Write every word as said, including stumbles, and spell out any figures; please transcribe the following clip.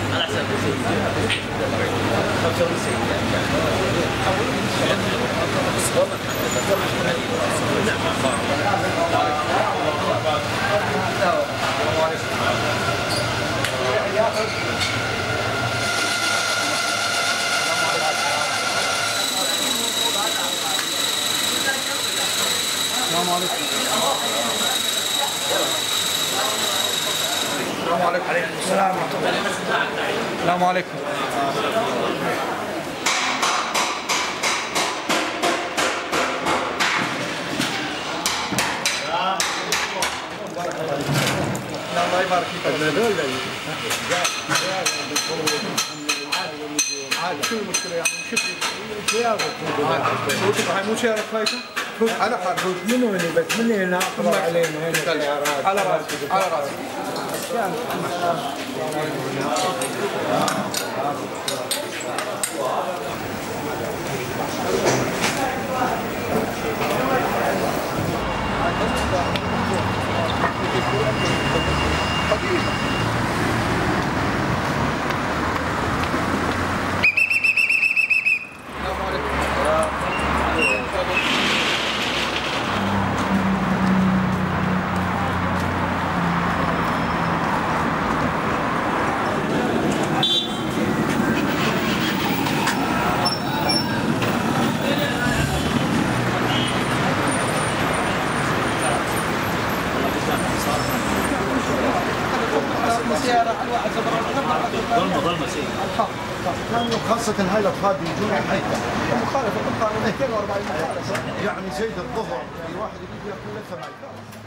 على حسب السلام عليكم. السلام عليكم. عليكم السلام ورحمة الله. السلام عليكم. الله يبارك فيك. عاد شو المشكلة يعني؟ شوف هاي مو شارك فايته؟ على حال منو اللي بس من هنا اقرا علينا هنا على راسي على راسي. ظلمه ظلمه شيء لانه خاصة هاي الاطفال بيجون حيث مخالفة طبقا مئتين وأربعين مخالفة يعني زي الظهر في واحد يجي ياكل لفه ما يكفي.